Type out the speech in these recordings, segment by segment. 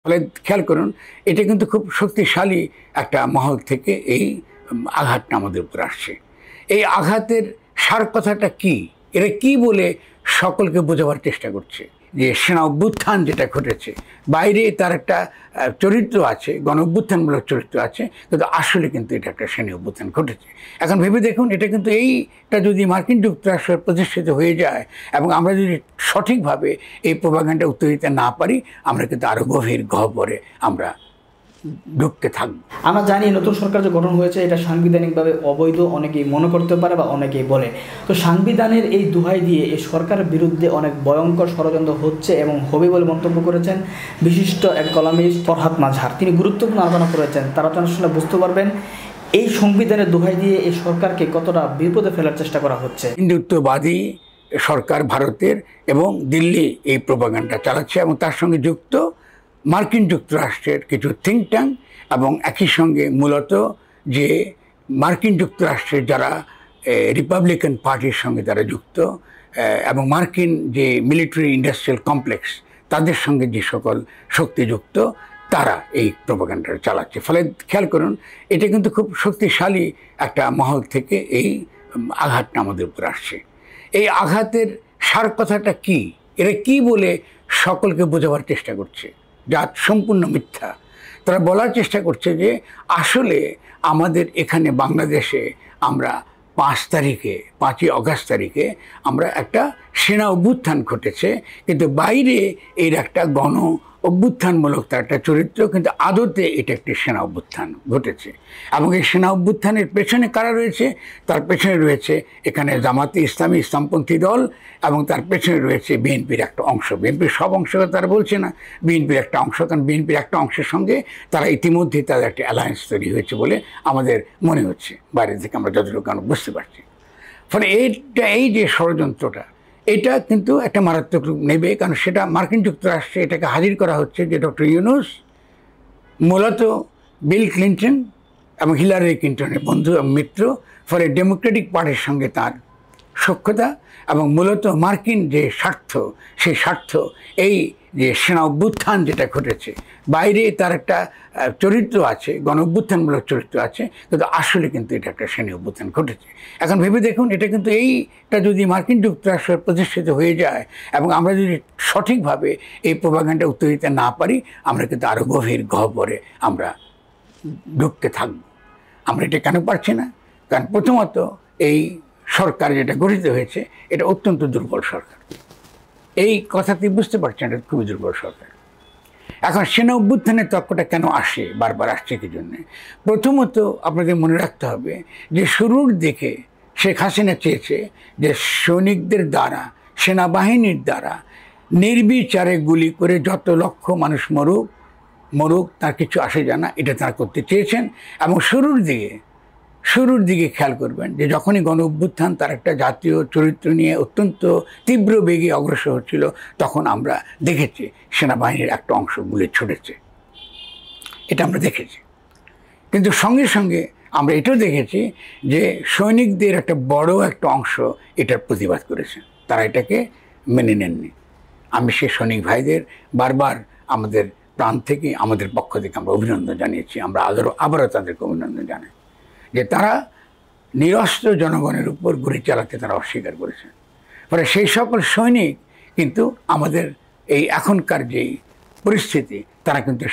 ফলে খেয়াল করুন, এটা কিন্তু খুব শক্তিশালী একটা মহল থেকে এই আঘাতটা আমাদের উপর আসছে। এই আঘাতের সার কথাটা কি, এরা কি বলে সকলকে বোঝাবার চেষ্টা করছে যে সেনা অভ্যুত্থান যেটা ঘটেছে, বাইরে তার একটা চরিত্র আছে, গণ অভ্যুত্থানমূলক চরিত্র আছে, কিন্তু আসলে কিন্তু এটা একটা সেনা অভ্যুত্থান ঘটেছে। এখন ভেবে দেখুন, এটা কিন্তু এইটা যদি মার্কিন যুক্তরাষ্ট্র প্রতিষ্ঠিত হয়ে যায় এবং আমরা যদি সঠিকভাবে এই প্রোপাগান্ডা উত্তর দিতে না পারি, আমরা কিন্তু আরও গভীর গহ্বরে আমরা ঢুকতে থাকবো। আমরা জানি নতুন সরকার যে গঠন হয়েছে এটা সাংবিধানিকভাবে অবৈধ অনেকেই মনে করতে পারে বা অনেকেই বলে। তো সাংবিধানের এই দোহাই দিয়ে এই সরকারের বিরুদ্ধে অনেক ভয়ঙ্কর ষড়যন্ত্র হচ্ছে এবং হবে বলে মন্তব্য করেছেন বিশিষ্ট এক কলামিস্ট ফরহাদ মাজহার। তিনি গুরুত্বপূর্ণ আলোচনা করেছেন। তারা তো আসলে বুঝতে পারবেন এই সংবিধানের দোহাই দিয়ে এই সরকারকে কতটা বিপদে ফেলার চেষ্টা করা হচ্ছে। হিন্দুত্ববাদী সরকার ভারতের এবং দিল্লি এই প্রোপাগান্ডা চালাচ্ছে এবং তার সঙ্গে যুক্ত মার্কিন যুক্তরাষ্ট্রের কিছু থিঙ্ক ট্যাঙ্ক এবং একই সঙ্গে মূলত যে মার্কিন যুক্তরাষ্ট্রের যারা রিপাবলিকান পার্টির সঙ্গে তারা যুক্ত এবং মার্কিন যে মিলিটারি ইন্ডাস্ট্রিয়াল কমপ্লেক্স তাদের সঙ্গে যে সকল শক্তি যুক্ত, তারা এই প্রোপাগান্ডা চালাচ্ছে। ফলে খেয়াল করুন, এটা কিন্তু খুব শক্তিশালী একটা মহল থেকে এই আঘাতটা আমাদের উপর আসছে। এই আঘাতের সার কথাটা কি, এরা কি বলে সকলকে বোঝাবার চেষ্টা করছে, যা সম্পূর্ণ মিথ্যা। তারা বলার চেষ্টা করছে যে আসলে আমাদের এখানে বাংলাদেশে আমরা 5ই আগস্ট তারিখে আমরা একটা সেনা অভ্যুত্থান ঘটেছে, কিন্তু বাইরে এর একটা গণ অভ্যুত্থানমূলক তার একটা চরিত্র, কিন্তু আদতে এটা একটি সেনা অভ্যুত্থান ঘটেছে। এবং এই সেনা অভ্যুত্থানের পেছনে কারা রয়েছে? তার পেছনে রয়েছে এখানে জামাতে ইসলামী, ইসলামপন্থী দল, এবং তার পেছনে রয়েছে বিএনপির একটা অংশ। বিএনপির সব অংশকে তারা বলছে না, বিএনপির একটা অংশ, কারণ বিএনপির একটা অংশের সঙ্গে তারা ইতিমধ্যে তাদের একটা অ্যালায়েন্স তৈরি হয়েছে বলে আমাদের মনে হচ্ছে, বাইরে থেকে আমরা যতটুকু আমরা বুঝতে পারছি। ফলে এই যে ষড়যন্ত্রটা, এটা কিন্তু একটা মারাত্মক রূপ নেবে, কারণ সেটা মার্কিন যুক্তরাষ্ট্রে এটাকে হাজির করা হচ্ছে যে ডক্টর ইউনূস মূলত বিল ক্লিন্টন এবং হিলারি ক্লিন্টনের বন্ধু এবং মিত্র। ফলে ডেমোক্রেটিক পার্টির সঙ্গে তার সখ্যতা এবং মূলত মার্কিন যে স্বার্থ, সেই স্বার্থ এই যে সেনা অভ্যুত্থান যেটা ঘটেছে, বাইরে তার একটা চরিত্র আছে, গণ অভ্যুত্থানমূলক চরিত্র আছে, কিন্তু আসলে কিন্তু এটা একটা সেনা অভ্যুত্থান ঘটেছে। এখন ভেবে দেখুন, এটা কিন্তু এইটা যদি মার্কিন যুক্তরাষ্ট্র প্রতিষ্ঠিত হয়ে যায় এবং আমরা যদি সঠিকভাবে এই প্রোপাগান্ডা উত্তর দিতে না পারি, আমরা কিন্তু আরও গভীর গহ্বরে আমরা ঢুকতে থাকবো। আমরা এটা কেন পারছি না? কারণ প্রথমত এই সরকার যেটা গঠিত হয়েছে এটা অত্যন্ত দুর্বল সরকার। এই কথাটি বুঝতে পারছেন, এটা খুবই দুর্বল সরকার। এখন সেনা অভ্যুত্থানের তর্কটা কেন আসে, বারবার আসছে কি জন্যে? প্রথমত আপনাদের মনে রাখতে হবে যে শুরুর দিকে শেখ হাসিনা চেয়েছে যে সৈনিকদের দ্বারা, সেনাবাহিনীর দ্বারা নির্বিচারে গুলি করে যত লক্ষ মানুষ মরুক তার কিছু আসে যায় না, এটা তারা করতে চেয়েছেন। এবং শুরুর দিকে খেয়াল করবেন যে যখনই গণ অভ্যুত্থান তার একটা জাতীয় চরিত্র নিয়ে অত্যন্ত তীব্র বেগে অগ্রসর হচ্ছিল, তখন আমরা দেখেছি সেনাবাহিনীর একটা অংশ গুলি ছুটেছে, এটা আমরা দেখেছি। কিন্তু সঙ্গে সঙ্গে আমরা এটাও দেখেছি যে সৈনিকদের একটা বড় একটা অংশ এটার প্রতিবাদ করেছেন, তারা এটাকে মেনে নেননি। আমি সেই সৈনিক ভাইদের বারবার আমাদের প্রাণ থেকে, আমাদের পক্ষ থেকে আমরা অভিনন্দন জানিয়েছি। আমরা আবারও তাদেরকে অভিনন্দন জানাই যে তারা নিরস্ত্র জনগণের উপর গুলি চালাতে তারা অস্বীকার করেছেন। ফলে সেই সকল সৈনিক কিন্তু আমাদের এই এখনকার যেই পরিস্থিতি, তারা কিন্তু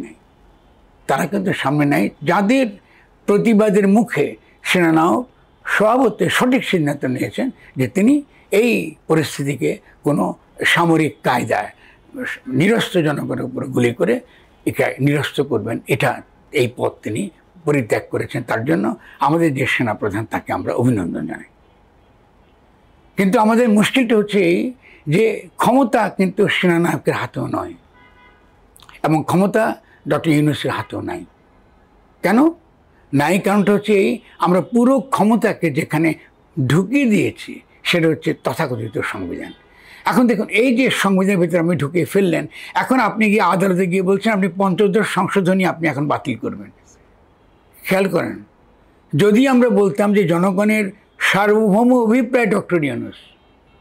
সামনে নেয়, যাদের প্রতিবাদের মুখে সেনানায়ক স্বভাবতই সঠিক সিদ্ধান্ত নিয়েছেন যে তিনি এই পরিস্থিতিকে কোনো সামরিক কায়দায় নিরস্ত্র জনগণের উপর গুলি করে একে নিরস্ত্র করবেন, এই পথ তিনি পরিত্যাগ করেছেন। তার জন্য আমাদের যে সেনাপ্রধান, তাকে আমরা অভিনন্দন জানাই। কিন্তু আমাদের মুশকিলটা হচ্ছে এই যে ক্ষমতা কিন্তু সেনানায়কের হাতেও নয় এবং ক্ষমতা ডক্টর ইউনূসের হাতেও নাই। কেন নাই? কারণটা হচ্ছে এই, আমরা পুরো ক্ষমতাকে যেখানে ঢুকিয়ে দিয়েছি সেটা হচ্ছে তথাকথিত সংবিধান। এখন দেখুন, এই যে সংবিধানের ভিতরে আপনি ঢুকিয়ে ফেললেন, এখন আপনি গিয়ে আদালতে গিয়ে বলছেন আপনি ৫৫ সংশোধনী আপনি এখন বাতিল করবেন। খেয়াল করেন, যদি আমরা বলতাম যে জনগণের সার্বভৌম অভিপ্রায় ডক্টর ইউনূস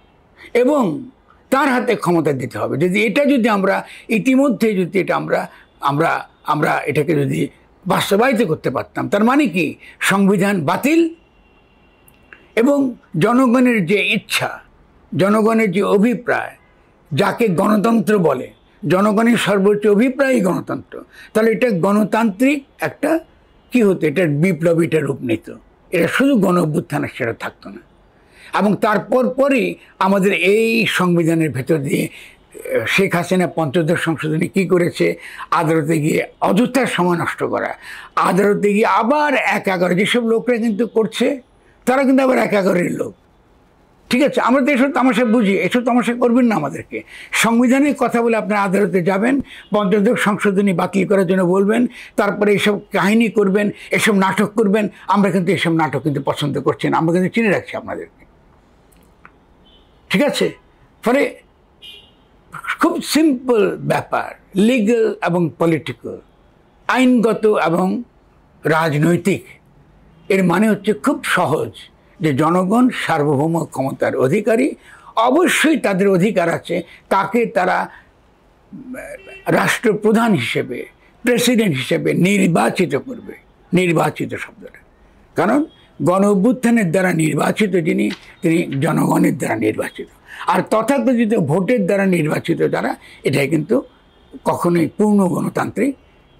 এবং তার হাতে ক্ষমতা দিতে হবে, যদি আমরা ইতিমধ্যে আমরা আমরা আমরা এটাকে যদি বাস্তবায়িত করতে পারতাম, তার মানে কি সংবিধান বাতিল এবং জনগণের যে ইচ্ছা, জনগণের যে অভিপ্রায়, যাকে গণতন্ত্র বলে, জনগণের সর্বোচ্চ অভিপ্রায়ই গণতন্ত্র, তাহলে এটা গণতান্ত্রিক একটা কি হতো, এটার বিপ্লবীটা রূপ নিত। এটা শুধু গণ অভ্যুত্থান সেটা থাকতো না। এবং তারপর পরই আমাদের এই সংবিধানের ভেতর দিয়ে শেখ হাসিনা পঞ্চদশ সংশোধনী কী করেছে, আদালতে গিয়ে অযথা সময় নষ্ট করা, আদালতে গিয়ে আবার ১/১১ যেসব লোকরা কিন্তু করছে তারা কিন্তু আবার ১/১১-এর লোক। ঠিক আছে, আমরা তো এসব তামাশা বুঝি, এসব তামাশা করবেন না আমাদেরকে। সংবিধানের কথা বলে আপনারা আদালতে যাবেন, পঞ্চদশ সংশোধনী বাতিল করার জন্য বলবেন, তারপরে এসব কাহিনী করবেন, এসব নাটক করবেন। আমরা কিন্তু এসব নাটক কিন্তু পছন্দ করছি না, আমরা কিন্তু চিনে রাখছি আপনাদেরকে। ঠিক আছে, ফলে খুব সিম্পল ব্যাপার, লিগ্যাল এবং পলিটিক্যাল, আইনগত এবং রাজনৈতিক। এর মানে হচ্ছে খুব সহজ, যে জনগণ সার্বভৌম ক্ষমতার অধিকারী, অবশ্যই তাদের অধিকার আছে তাকে তারা রাষ্ট্রপ্রধান হিসেবে, প্রেসিডেন্ট হিসেবে নির্বাচিত করবে। নির্বাচিত শব্দটা, কারণ গণ অভ্যুত্থানের দ্বারা নির্বাচিত যিনি, তিনি জনগণের দ্বারা নির্বাচিত। আর তথাকথিত ভোটের দ্বারা নির্বাচিত যারা, এটাই কিন্তু কখনোই পূর্ণ গণতান্ত্রিক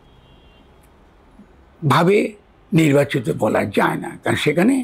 ভাবে নির্বাচিত বলা যায় না, কারণ সেখানে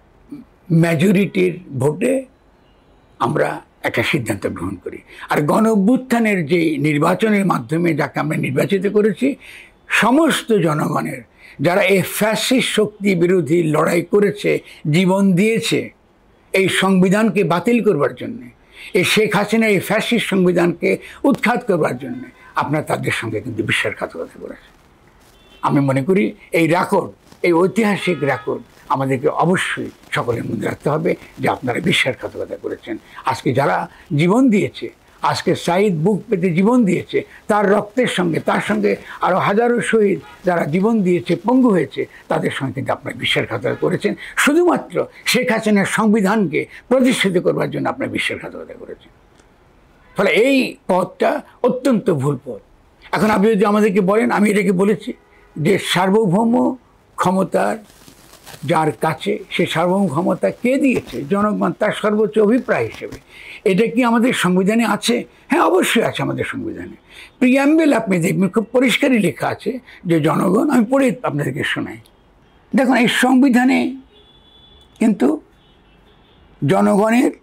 মেজরিটির ভোটে আমরা একটা সিদ্ধান্ত গ্রহণ করি। আর গণ অভ্যুত্থানের যে নির্বাচনের মাধ্যমে যাকে আমরা নির্বাচিত করেছি, সমস্ত জনগণের যারা এই ফ্যাসিস্ট শক্তি বিরোধী লড়াই করেছে, জীবন দিয়েছে এই সংবিধানকে বাতিল করবার জন্যে, এই শেখ হাসিনা এই ফ্যাসিস্ট সংবিধানকে উৎখাত করবার জন্যে, আপনারা তাদের সঙ্গে কিন্তু বিশ্বাসঘাতকতা করেছে। আমি মনে করি এই রেকর্ড, এই ঐতিহাসিক রেকর্ড আমাদেরকে অবশ্যই সকলের মধ্যে রাখতে হবে যে আপনারা বিশ্বাসঘাতকতা করেছেন। আজকে যারা জীবন দিয়েছে, আজকে সাঈদ বুক পেতে জীবন দিয়েছে, তার রক্তের সঙ্গে, তার সঙ্গে আরও হাজারো শহীদ যারা জীবন দিয়েছে, পঙ্গু হয়েছে, তাদের সঙ্গে কিন্তু আপনারা বিশ্বাসঘাতকতা করেছেন। শুধুমাত্র শেখ হাসিনার সংবিধানকে প্রতিষ্ঠিত করবার জন্য আপনারা বিশ্বাসঘাতকতা করেছেন। ফলে এই পথটা অত্যন্ত ভুল পথ। এখন আপনি যদি আমাদেরকে বলেন, আমি এটাকে বলেছি যে সার্বভৌম ক্ষমতার যার কাছে, সে সার্বভৌম ক্ষমতা কে দিয়েছে? জনগণ, তার সর্বোচ্চ অভিপ্রায় হিসেবে। এটা কি আমাদের সংবিধানে আছে? হ্যাঁ, অবশ্যই আছে আমাদের সংবিধানে। প্রিয়াম্বেল আপনি দেখবেন খুব পরিষ্কারই লেখা আছে যে জনগণ, আমি পড়ে আপনাদেরকে শোনাই। দেখুন, এই সংবিধানে কিন্তু জনগণের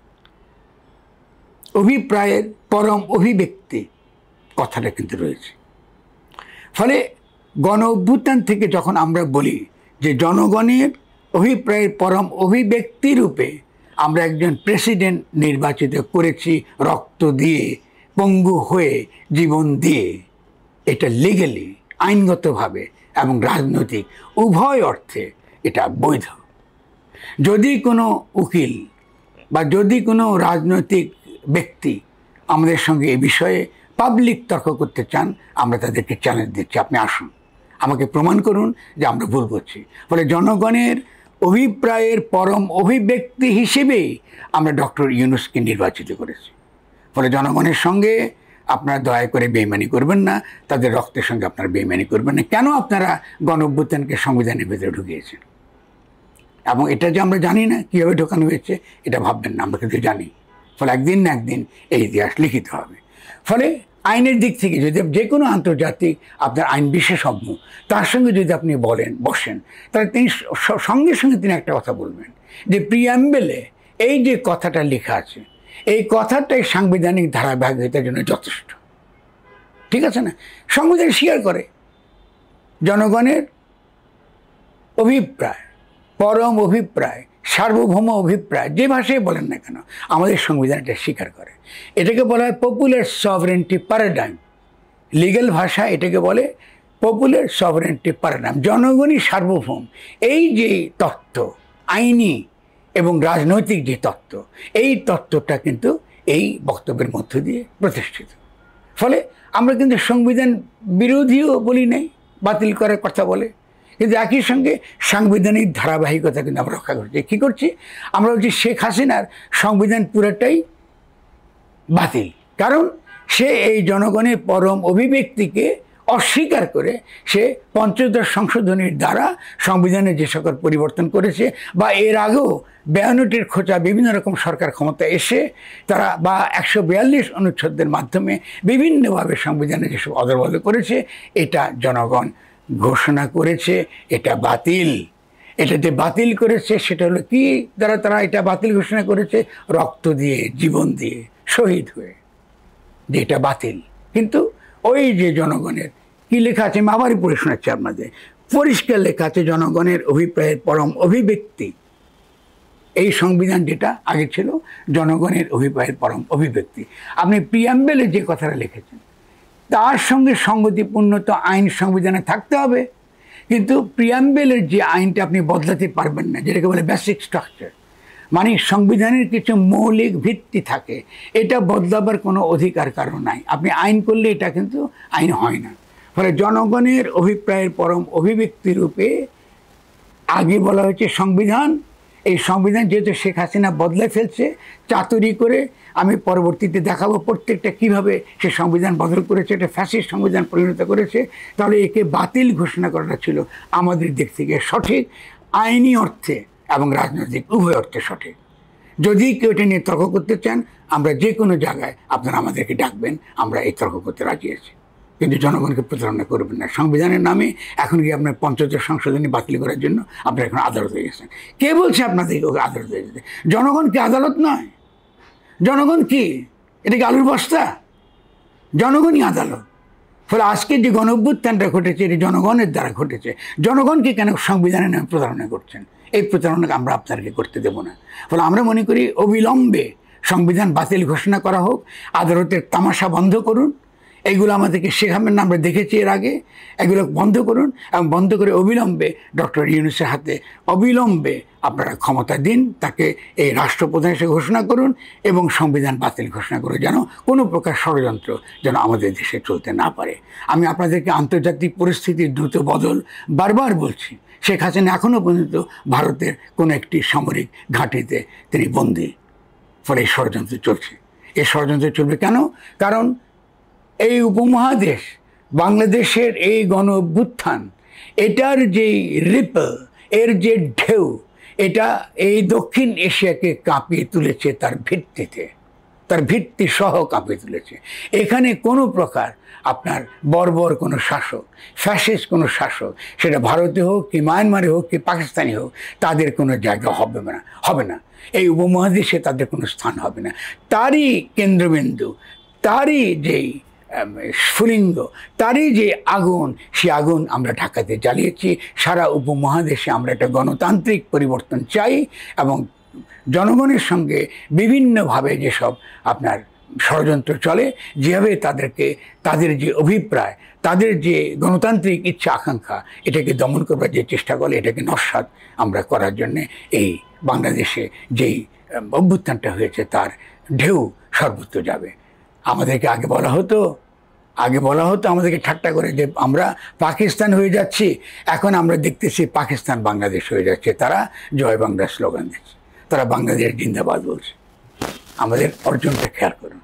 অভিপ্রায়ের পরম অভিব্যক্তি কথাটা কিন্তু রয়েছে। ফলে গণ অভ্যুত্থান থেকে যখন আমরা বলি যে জনগণের অভিপ্রায়ের পরম অভিব্যক্তি রূপে আমরা একজন প্রেসিডেন্ট নির্বাচিত করেছি, রক্ত দিয়ে, পঙ্গু হয়ে, জীবন দিয়ে, এটা লিগ্যালি, আইনগতভাবে এবং রাজনৈতিক উভয় অর্থে এটা বৈধ। যদি কোনো উকিল বা যদি কোনো রাজনৈতিক ব্যক্তি আমাদের সঙ্গে এ বিষয়ে পাবলিক তর্ক করতে চান, আমরা তাদেরকে চ্যালেঞ্জ দিচ্ছি, আপনি আসুন, আমাকে প্রমাণ করুন যে আমরা ভুল করছি। ফলে জনগণের অভিপ্রায়ের পরম অভিব্যক্তি হিসেবেই আমরা ডক্টর ইউনূসকে নির্বাচিত করেছি। ফলে জনগণের সঙ্গে আপনারা দয়া করে বেইমানি করবেন না, তাদের রক্তের সঙ্গে আপনারা বেইমানি করবেন না। কেন আপনারা গণ অভ্যুত্থানকে সংবিধানের ভেতরে ঢুকিয়েছেন? এবং এটা যে আমরা জানি না কীভাবে ঢোকানো হয়েছে, এটা ভাববেন না, আমরা কিন্তু জানি। ফলে একদিন না একদিন এই ইতিহাস লিখিত হবে। ফলে আইনের দিক থেকে যদি যে কোনো আন্তর্জাতিক আপনার আইন বিশেষজ্ঞ, তার সঙ্গে যদি আপনি বসেন, তাহলে তিনি সঙ্গে সঙ্গে তিনি একটা কথা বলবেন যে প্রিয়াম্বেলে এই যে কথাটা লেখা আছে, এই কথাটাই সাংবিধানিক ধারাবাহিকতার জন্য যথেষ্ট। ঠিক আছে না? সংবিধান স্বীকার করে জনগণের অভিপ্রায়, পরম অভিপ্রায়, সার্বভৌম অভিপ্রায়, যে ভাষায় বলেন না কেন, আমাদের সংবিধান এটা স্বীকার করে। এটাকে বলা হয় পপুলার সভরেন্টি প্যারাডাইম। লিগ্যাল ভাষা এটাকে বলে পপুলার সভরেন্টি প্যারাডাইম, জনগণই সার্বভৌম। এই যে তত্ত্ব, আইনি এবং রাজনৈতিক যে তত্ত্ব, এই তত্ত্বটা কিন্তু এই বক্তব্যের মধ্য দিয়ে প্রতিষ্ঠিত। ফলে আমরা কিন্তু সংবিধান বিরোধীও বলি নাই, বাতিল করার কথা বলে, কিন্তু একই সঙ্গে সাংবিধানিক ধারাবাহিকতা কিন্তু আমরা রক্ষা করছি। কী করছি? আমরা বলছি শেখ হাসিনার সংবিধান পুরোটাই বাতিল, কারণ সে এই জনগণের পরম অভিব্যক্তিকে অস্বীকার করে সে পঞ্চদশ সংশোধনীর দ্বারা সংবিধানে যে সকল পরিবর্তন করেছে বা এর আগেও 92টির খোঁচা বিভিন্ন রকম সরকার ক্ষমতা এসে তারা বা 142 অনুচ্ছেদের মাধ্যমে বিভিন্নভাবে সংবিধানে যেসব অদলবদল করেছে এটা জনগণ ঘোষণা করেছে এটা বাতিল। এটা যে বাতিল করেছে সেটা হলো কি দ্বারা তারা এটা বাতিল ঘোষণা করেছে? রক্ত দিয়ে, জীবন দিয়ে, শহীদ হয়ে, যে এটা বাতিল। কিন্তু ওই যে জনগণের কি লেখা আছে, আমি আবারই পড়ে শোনাচ্ছি আপনাদের, পরিষ্কার লেখা আছে জনগণের অভিপ্রায়ের পরম অভিব্যক্তি। এই সংবিধান যেটা আগে ছিল জনগণের অভিপ্রায়ের পরম অভিব্যক্তি। আপনি প্রিয়াম্বেলে যে কথাটা লিখেছেন তার সঙ্গে সঙ্গতিপূর্ণ তো আইন সংবিধানে থাকতে হবে, কিন্তু প্রিয়াম্বেলের যে আইনটা আপনি বদলাতে পারবেন না, যেটাকে বলে বেসিক স্ট্রাকচার, মানে সংবিধানের কিছু মৌলিক ভিত্তি থাকে, এটা বদলাবার কোনো অধিকার কারণ নাই। আপনি আইন করলে এটা কিন্তু আইন হয় না। ফলে জনগণের অভিপ্রায়ের পরম অভিব্যক্তি রূপে আগে বলা হয়েছে সংবিধান। এই সংবিধান যেহেতু শেখ হাসিনা বদলে ফেলছে চাতুরি করে, আমি পরবর্তীতে দেখাবো প্রত্যেকটা কিভাবে সে সংবিধান বদল করেছে, এটা ফ্যাসিস্ট সংবিধান পরিণত করেছে, তাহলে একে বাতিল ঘোষণা করাটা ছিল আমাদের দিক থেকে সঠিক, আইনি অর্থে এবং রাজনৈতিক উভয় অর্থে সঠিক। যদি কেউ এটা নিয়ে তর্ক করতে চান, আমরা যে কোনো জায়গায় আপনারা আমাদেরকে ডাকবেন, আমরা এই তর্ক করতে রাজি আছি, কিন্তু জনগণকে প্রতারণা করবেন না। সংবিধানের নামে এখন গিয়ে আপনার পঞ্চদশ সংশোধনী বাতিল করার জন্য আপনারা এখন আদালতে গেছেন। কে বলছে আপনাদেরকে আদালতে যেতে? জনগণ কি আদালত নয়? জনগণ কি এটা কি আলুর বস্তা? জনগণই আদালত। ফলে আজকে যে গণ অভ্যুত্থানটা ঘটেছে এটি জনগণের দ্বারা ঘটেছে। জনগণকে কেন সংবিধানের নামে প্রতারণা করছেন? এই প্রতারণাকে আমরা আপনাদেরকে করতে দেব না। ফলে আমরা মনে করি অবিলম্বে সংবিধান বাতিল ঘোষণা করা হোক, আদালতের তামাশা বন্ধ করুন। এইগুলো আমাদেরকে শেখাবেন না, আমরা দেখেছি এর আগে। এগুলো বন্ধ করুন এবং বন্ধ করে অবিলম্বে ডক্টর ইউনূসের হাতে অবিলম্বে আপনারা ক্ষমতা দিন, তাকে এই রাষ্ট্রপ্রধান হিসেবে ঘোষণা করুন এবং সংবিধান বাতিল ঘোষণা করুন, যেন কোনো প্রকার ষড়যন্ত্র যেন আমাদের দেশে চলতে না পারে। আমি আপনাদেরকে আন্তর্জাতিক পরিস্থিতির দ্রুত বদল বারবার বলছি। শেখ হাসিনা এখনও পর্যন্ত ভারতের কোনো একটি সামরিক ঘাঁটিতে তিনি বন্দী। ফলে এই ষড়যন্ত্র চলছে। এই ষড়যন্ত্র চলবে কেন? কারণ এই উপমহাদেশ, বাংলাদেশের এই গণ অভ্যুত্থান, এটার যে রিপল, এর যে ঢেউ, এটা এই দক্ষিণ এশিয়াকে কাঁপিয়ে তুলেছে তার ভিত্তিতে, তার ভিত্তি সহ কাঁপিয়ে তুলেছে। এখানে কোনো প্রকার আপনার বর্বর কোনো শাসক, ফ্যাসিস্ট কোনো শাসক, সেটা ভারতে হোক কি মায়ানমারে হোক কি পাকিস্তানি হোক, তাদের কোনো জায়গা হবে না। এই উপমহাদেশে তাদের কোনো স্থান হবে না। তারই কেন্দ্রবিন্দু, তারই যেই স্ফুলিঙ্গ, তারই যে আগুন, সে আগুন আমরা ঢাকাতে জ্বালিয়েছি। সারা উপমহাদেশে আমরা একটা গণতান্ত্রিক পরিবর্তন চাই এবং জনগণের সঙ্গে বিভিন্নভাবে যেসব আপনার ষড়যন্ত্র চলে, যেভাবে তাদেরকে তাদের যে অভিপ্রায়, তাদের যে গণতান্ত্রিক ইচ্ছা আকাঙ্ক্ষা, এটাকে দমন করবার যে চেষ্টা করে, এটাকে নস্যাৎ আমরা করার জন্যে এই বাংলাদেশে যেই অভ্যুত্থানটা হয়েছে তার ঢেউ সর্বত্র যাবে। আমাদেরকে আগে বলা হতো আমাদেরকে ঠাট্টা করে যে আমরা পাকিস্তান হয়ে যাচ্ছি, এখন আমরা দেখতেছি পাকিস্তান বাংলাদেশ হয়ে যাচ্ছে। তারা জয় বাংলা স্লোগান দিচ্ছে, তারা বাংলাদেশ জিন্দাবাদ বলছে। আমাদের অর্জনটা খেয়াল করুন,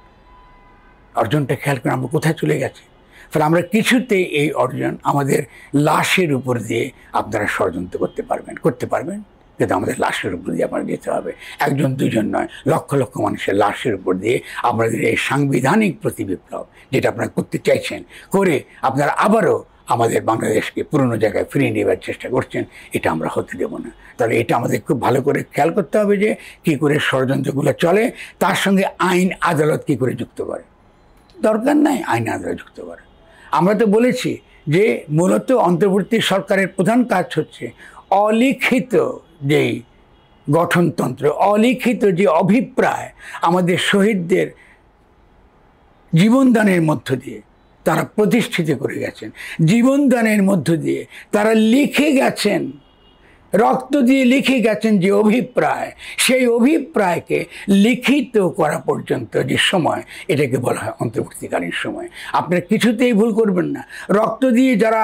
আমরা কোথায় চলে গেছি। ফলে আমরা কিছুতেই এই অর্জন আমাদের লাশের উপর দিয়ে আপনারা ষড়যন্ত্র করতে পারবেন, কিন্তু আমাদের লাশের উপর দিয়ে আপনারা যেতে হবে। একজন দুজন নয়, লক্ষ লক্ষ মানুষের লাশের উপর দিয়ে আমাদের এই সাংবিধানিক প্রতিবিপ্লব যেটা আপনারা করতে চাইছেন, করে আপনারা আবারও আমাদের বাংলাদেশকে পুরনো জায়গায় ফিরিয়ে নেবার চেষ্টা করছেন, এটা আমরা হতে দেব না। তাহলে এটা আমাদের খুব ভালো করে খেয়াল করতে হবে যে কী করে ষড়যন্ত্রগুলো চলে, তার সঙ্গে আইন আদালত কী করে যুক্ত করে। দরকার নাই আইন আদালত যুক্ত করে। আমরা তো বলেছি যে মূলত অন্তর্বর্তী সরকারের প্রধান কাজ হচ্ছে অলিখিত যেই গঠনতন্ত্র, অলিখিত যে অভিপ্রায় আমাদের শহীদদের জীবনদানের মধ্য দিয়ে তারা প্রতিষ্ঠিত করে গেছেন, জীবনদানের মধ্য দিয়ে তারা লিখে গেছেন, রক্ত দিয়ে লিখে গেছেন যে অভিপ্রায়, সেই অভিপ্রায়কে লিখিত করা পর্যন্ত যে সময়, এটাকে বলা হয় অন্তর্বর্তীকালীন সময়। আপনারা কিছুতেই ভুল করবেন না। রক্ত দিয়ে যারা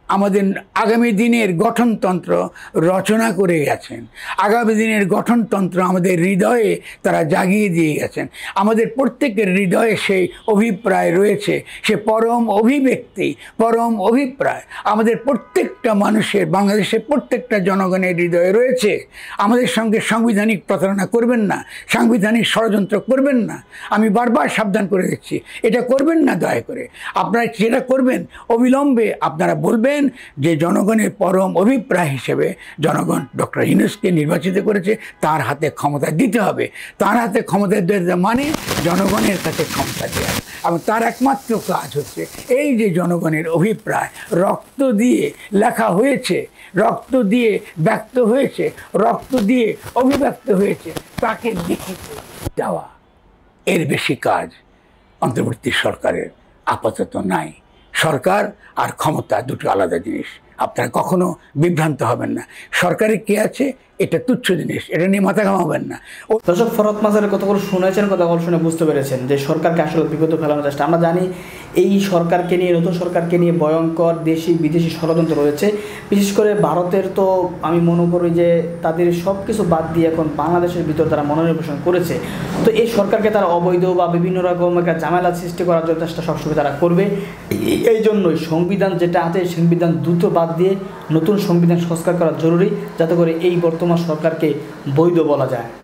আমাদের আগামী দিনের গঠনতন্ত্র রচনা করে গেছেন। আগামী দিনের গঠনতন্ত্র আমাদের হৃদয়ে তারা জাগিয়ে দিয়ে গেছেন। আমাদের প্রত্যেকের হৃদয়ে সেই অভিপ্রায় রয়েছে, সে পরম অভিব্যক্তি, পরম অভিপ্রায় আমাদের প্রত্যেকটা মানুষের, বাংলাদেশের প্রত্যেকটা জনগণের হৃদয়ে রয়েছে। আমাদের সঙ্গে সাংবিধানিক প্রতারণা করবেন না, সাংবিধানিক ষড়যন্ত্র করবেন না। আমি বারবার সাবধান করে দিচ্ছি, এটা করবেন না দয়া করে। আপনারা যেটা করবেন, অবিলম্বে আপনারা বলবেন যে জনগণের পরম অভিপ্রায় হিসেবে জনগণ ডক্টর ইউনূসকে নির্বাচিত করেছে, তার হাতে ক্ষমতা দিতে হবে। তার হাতে ক্ষমতা দেওয়া মানে জনগণের কাছে ক্ষমতা দেওয়া, এবং তার একমাত্র কাজ হচ্ছে এই যে জনগণের অভিপ্রায় রক্ত দিয়ে লেখা হয়েছে, রক্ত দিয়ে ব্যক্ত হয়েছে, রক্ত দিয়ে অভিব্যক্ত হয়েছে, তাকে লিখিত দেওয়া। এর বেশি কাজ অন্তর্বর্তী সরকারের আপাতত নাই। সরকার আর ক্ষমতা দুটো আলাদা জিনিস, আপনারা কখনো বিভ্রান্ত হবেন না। সরকারে কে আছে এটা তুচ্ছ জিনিস, এটা নিয়ে মাথা ঘামাবেন না। দর্শক, ফরহাদ মাজারের কথাগুলো শুনেছেন, কথাগুলো শুনে বুঝতে পেরেছেন যে সরকারকে আসলে বিপদে ফেলানোর চেষ্টা। আমরা জানি এই সরকারকে নিয়ে, নতুন সরকারকে নিয়ে ভয়ঙ্কর দেশি বিদেশি ষড়যন্ত্র রয়েছে। বিশেষ করে ভারতের তো আমি মনে করি যে তাদের সব কিছু বাদ দিয়ে এখন বাংলাদেশের ভিতর তারা মনোনিবেশন করেছে। তো এই সরকারকে তারা অবৈধ বা বিভিন্ন রকম একটা ঝামেলা সৃষ্টি করার জন্য চেষ্টা সবসময় তারা করবে। এই জন্যই সংবিধান যেটা আছে, সংবিধান দ্রুত বাদ দিয়ে নতুন সংবিধান সংস্কার করা জরুরি, যাতে করে এই বর্তমান সরকারকে বৈধ বলা যায়।